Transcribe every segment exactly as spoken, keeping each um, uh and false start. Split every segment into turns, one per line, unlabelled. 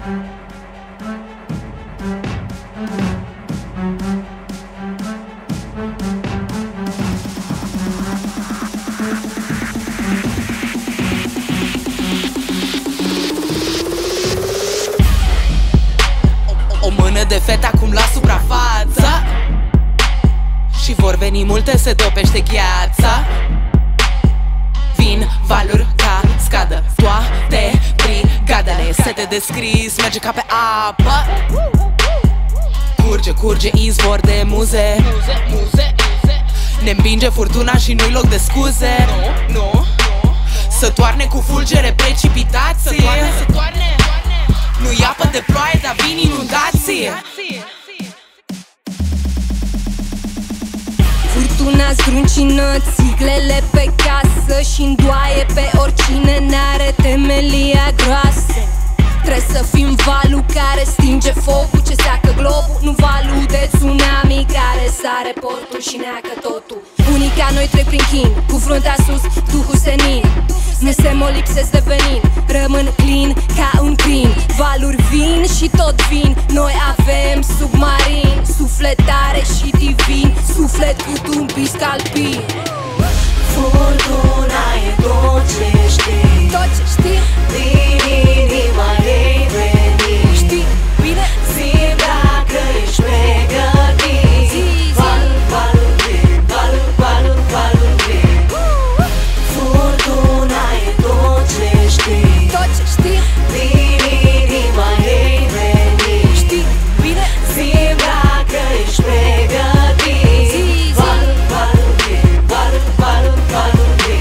O mână de fete acum la suprafață și vor veni multe, se topește gheața. Vin valuri ca scadă toate brigadele. Sete de scris, merge ca pe apă. Curge, curge izvor de muze. Ne îmbinge furtuna și nu-i loc de scuze. Să toarne cu fulgere precipitații. Să toarne, să toarne. Nu-i apă de ploaie, dar vin inundații.
Furtuna zdruncină țiglele pe casă și îndoaie pe oricine n-are temelia groasă. Trebuie să fim valul care stinge focul ce seacă globul, nu valul de tsunami care sare portul și neacă totul. Unii ca noi trec prin chin, cu fruntea sus, duhul senin. Nu se molipsesc de venin, rămân clean ca un crin. Valuri vin și tot vin, noi avem submarin. Suflet tare și divin, suflet cu tâmpiți alpin.
Furtuna e tot ce știi,
tot ce știi,
din inima ei veni.
Știi bine?
Zi dacă ești pregătit. Valul, valul vin, valul, valul, valul vin. Furtuna e tot ce știi,
tot ce știi,
din inima ei veni.
Știi bine?
Zi dacă ești pregătit. Valul, valul vin, valul, valul, valul vin.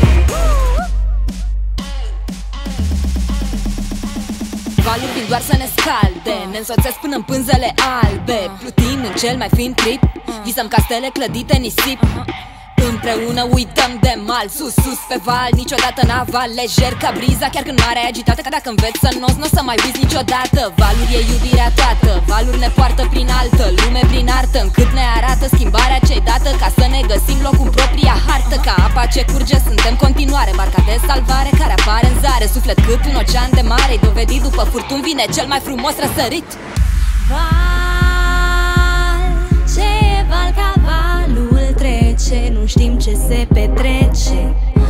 Valuri vin doar să ne scalde, ne însoțesc până în pânzele albe. Plutim în cel mai fin trip, visăm castele clădite în nisip. Împreună uităm de mal, sus, sus pe val, niciodată naval, lejer ca briza, chiar când marea e agitată. Ca dacă înveți să nos, n-o să mai uiți niciodată. Valuri e iubirea toată, valuri ne poartă prin altă lume, prin artă, încât ne arată schimbarea ce-i dată, ca să ne găsim locul în propria hartă. Ca apa ce curge, suntem continuare, barca de salvare care apare în zare. Suflet cât un ocean de mare, dovedit după furtuni vine cel mai frumos răsărit.
Val, ce val ca valul trece, nu știm ce se petrece.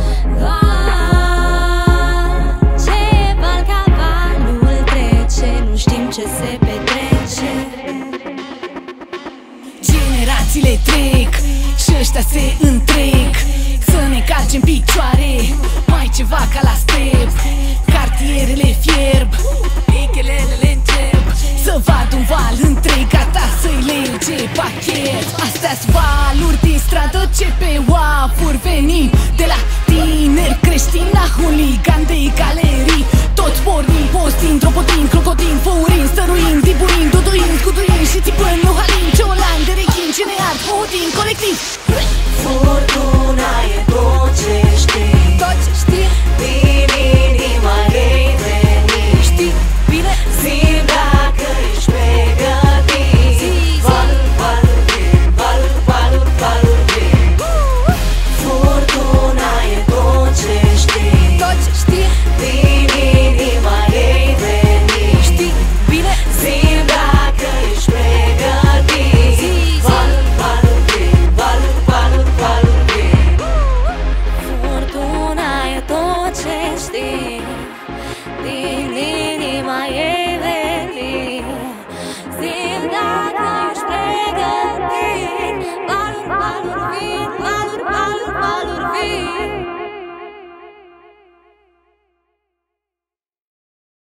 Val, ce val ca valul trece, nu știm ce se petrece.
Generațiile trec și ăștia se întrec. Să ne calcem picioare, mai ceva ca la step. Cartierele fierb, echelele încep. Să vad un val întreg, gata să-i lege pachet. Astea-s valuri din stradă ce pe oafuri venim. De la tineri creștini la huligan de galerii. Toți pornim, postin, dropotin, crocodin, făurin, stăruin, dibuin, duduin, scuduin și țipând nohalin, ciolan, de rechin, ce ne ard, hodin, colectiv.
Furtuna e tot ce știi,
Tot ce știi,
din inima ei veni.
știi bine?
Zi dacă ești pregătit. Valul, valul vin, valul, valul, valul vin. Furtuna e tot ce știi,
Tot ce știi,
din inima ei veni.
știi bine?
Zi dacă ești pregătit. Valul, valul vin, valul, valul, valul vin.
Furtuna e tot ce știi, din inima ei veni. Zi-mi dacă ești pregătit.